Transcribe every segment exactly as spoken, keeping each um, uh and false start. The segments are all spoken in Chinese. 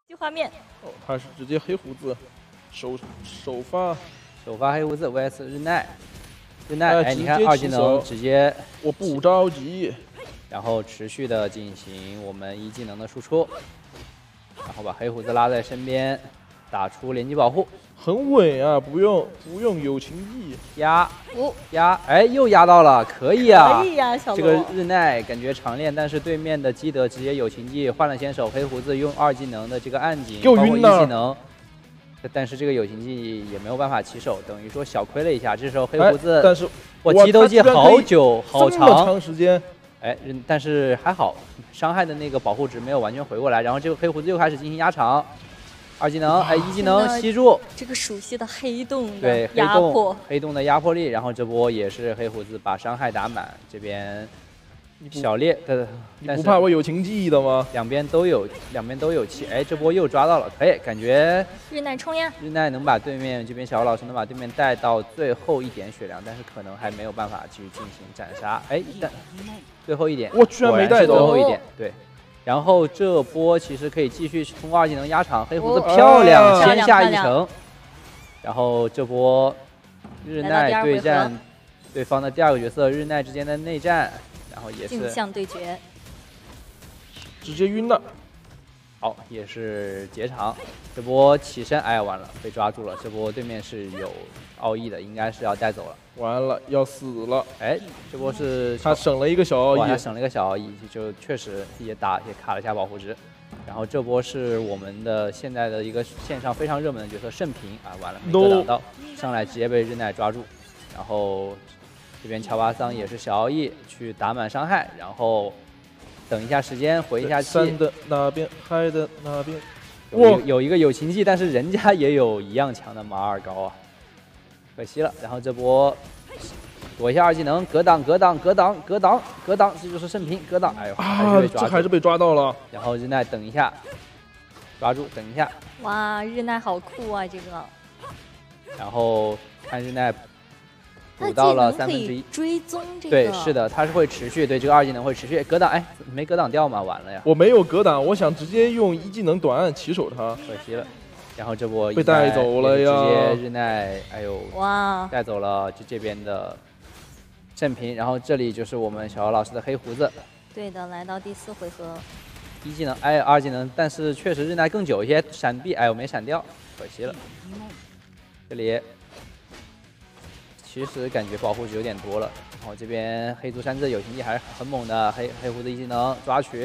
这画面哦，他是直接黑胡子，首首发首发黑胡子 V S 日奈，日奈哎哎，你看二技能直接， 我不着急， 然后持续的进行我们一技能的输出，然后把黑胡子拉在身边，打出连击保护， 很稳啊，不用不用友情技压哦压，哎，又压到了，可以啊， 可以呀、啊，小这个日奈感觉常练，但是对面的基德直接友情技换了先手，黑胡子用二技能的这个暗警，包括一技能。但是这个友情技也没有办法起手，等于说小亏了一下。这时候黑胡子， 哎、但是我激斗技好久好长， 长时间， 哎，但是还好，伤害的那个保护值没有完全回过来。然后这个黑胡子又开始进行压场，二技能，哎，一技能吸住， 这个熟悉的黑洞对的压迫， 黑洞的压迫力。然后这波也是黑胡子把伤害打满，这边小烈的， 你不怕我友情技的吗？ 两边都有，两边都有气。哎，这波又抓到了，可以，感觉日奈冲呀！ 日奈能把对面这边小老师能把对面带到最后一点血量，但是可能还没有办法去进行斩杀。哎，但最后一点， 我居然没带走， 最后一点，对。然后这波其实可以继续通过二技能压场，黑胡子漂亮， 哦、 先下一城。然后这波日奈对战对方的第二个角色日奈之间的内战。然后也是镜像对决， 直接晕了。 好，也是结场。这波起身，哎，完了，被抓住了。这波对面是有奥义的，应该是要带走了。 完了，要死了。 哎，这波是他省了一个小奥义， 他省了一个小奥义，就确实也打也卡了一下保护值。然后这波是我们的现在的一个线上非常热门的角色圣平啊，完了没格挡到，上来直接被日奈抓住，然后。这边乔巴桑也是小奥义去打满伤害，然后等一下时间回一下气。 山的那边，海的那边， 有有一个友情技，但是人家也有一样强的马尔高啊，可惜了。然后这波躲一下二技能，格挡格挡格挡格挡格挡，这就是圣平格挡。哎呦，还是被抓住， 这还是被抓到了。 然后日奈等一下，抓住等一下。 哇，日奈好酷啊，这个。 然后看日奈。补到了三分之一， 追踪这个对，是的，它是会持续，对这个二技能会持续格挡，哎，没格挡掉吗？完了呀！ 我没有格挡，我想直接用一技能短按起手他， 可惜了。然后这波被带走了呀！ 直接日奈，哎呦， 哇， 带走了就这边的圣平，然后这里就是我们小姚老师的黑胡子。 对的，来到第四回合， 一技能，哎，二技能，但是确实日奈更久一些，闪避，哎，我没闪掉，可惜了。这里。其实感觉保护值有点多了，然后这边黑族山治友情技还是很猛的，黑黑胡子一技能抓取，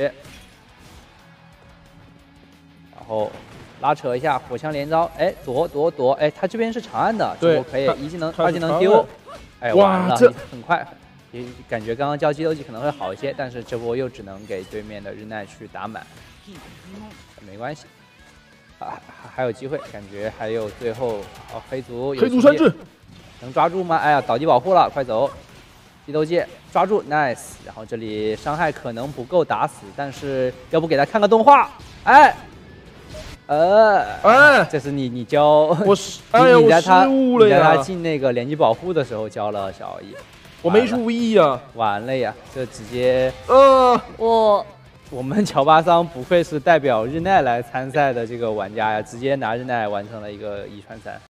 然后拉扯一下火枪连招，哎躲躲躲，哎他这边是长按的， 对， 可以一技能二技能丢，哎完了，很快，也感觉刚刚交激斗技可能会好一些，但是这波又只能给对面的日奈去打满，没关系，啊还有机会，感觉还有最后哦黑族黑族山治。 能抓住吗？哎呀，倒地保护了，快走！激斗界抓住 ，nice。然后这里伤害可能不够打死，但是要不给他看个动画？哎，呃， 哎， 这是你你教我是，哎呀， 你在他我失误了呀！ 你在他进那个连击保护的时候教了小奥义， 我没注意呀， 完了呀，这直接呃， 我我们乔巴桑不愧是代表日奈来参赛的这个玩家呀，直接拿日奈完成了一个一穿三。